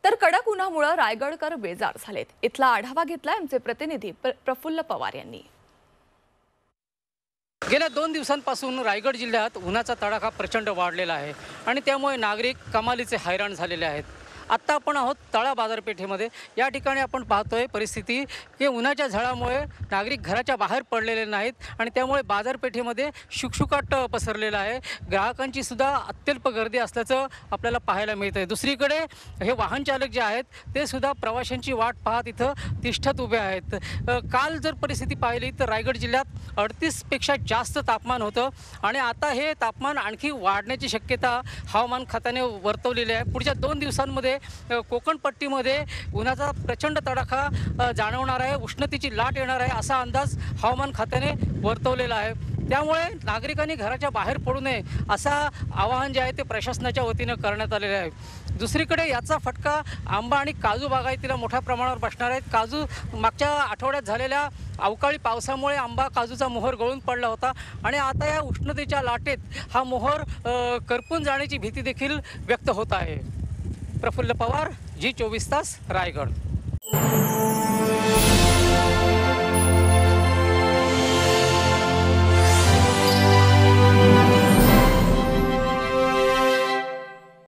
तर कडक उन्हामुळे रायगडकर बेजार झालेत। इथला आढावा घेतला आमचे प्रतिनिधी प्रफुल्ल पवार यांनी। गेल्या 2 दिवसांपासून रायगड जिल्ह्यात उन्हाचा तडाखा प्रचंड वाढलेला आहे आणि त्यामुळे नागरिक कमालीचे हैराण झालेले आहेत। आत्ता आपण आहोत तळा बाजारपेठेमध्ये। या ठिकाणी आपण पाहतोय परिस्थिती की उन्हाच्या झळामुळे नागरिक घराच्या बाहेर पडलेले नाहीत आणि त्यामुळे बाजारपेठेमध्ये शुकशुकाट पसरलेला आहे। ग्राहकांची सुद्धा अत्यल्प गर्दी असल्याचं आपल्याला पाहायला मिळतंय। दुसरीकडे हे वाहन चालक जे आहेत ते सुद्धा प्रवाशांची वाट पाहत इथं तिष्ठत उभे आहेत। काल जर परिस्थिती पाहिली तर रायगड जिल्ह्यात 38 पेक्षा जास्त तापमान होतं आणि आता हे तापमान आणखी वाढण्याची शक्यता हवामान खात्याने वर्तवलेली आहे। पुढच्या 2 दिवसांमध्ये कोकण पट्टीमध्ये उन्हाचा प्रचंड तडाखा जाणवणार आहे, उष्णतेची लाट येणार आहे असा अंदाज हवामान खात्याने वर्तवलेला आहे। त्यामुळे नागरिकांनी घराच्या बाहेर पडू नये असा आवाहन जे आहे ते प्रशासनाच्या वतीने करण्यात आलेले आहे। दुसरीकडे याचा फटका आंबा आणि काजू बागायतीला मोठ्या प्रमाणावर बसणार आहे। काजू मागच्या आठवड्यात झालेल्या अवकाळी पावसामुळे आंबा काजूचा मोहर गळून पडला होता आणि आता या उष्णतेच्या लाटेत हा मोहर करपून जाण्याची भीती देखील व्यक्त होत आहे। प्रफुल्ल पवार, जी 24 तास, रायगड।